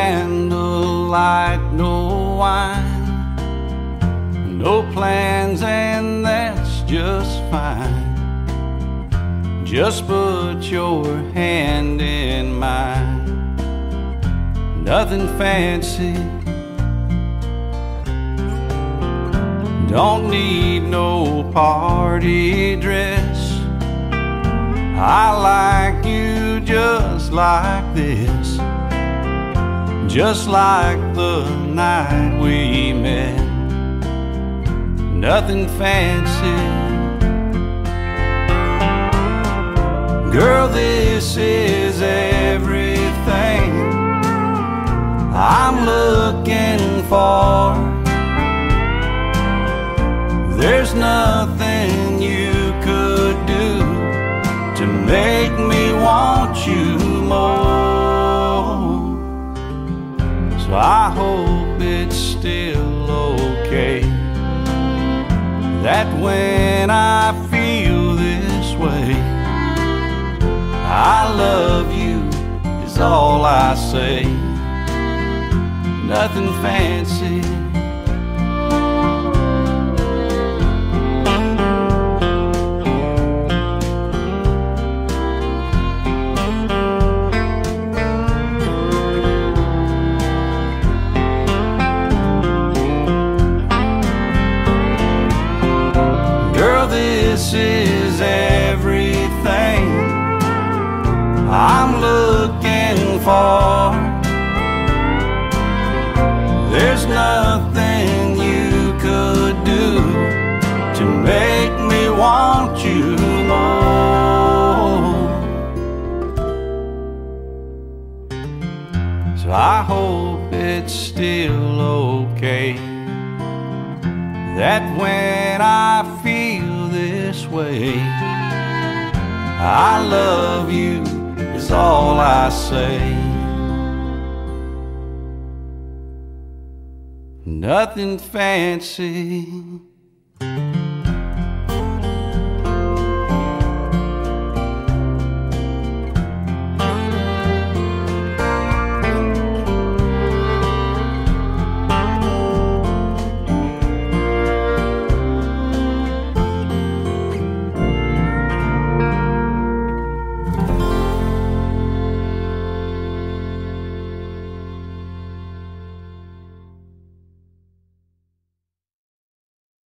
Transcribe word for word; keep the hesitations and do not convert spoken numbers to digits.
candlelight, no wine, no plans, and that's just fine. Just put your hand in mine. Nothing fancy, don't need no party dress. I like you just like this, just like the night we met. Nothing fancy, girl, this is everything I'm looking for. There's nothing you could do to make me want you more. So I hope it's still okay that when I feel this way, I love you is all I say. Nothing fancy, this is everything I'm looking for. There's nothing you could do to make me want you more. So I hope it's still okay that when I feel this way, I love you is all I say. Nothing fancy.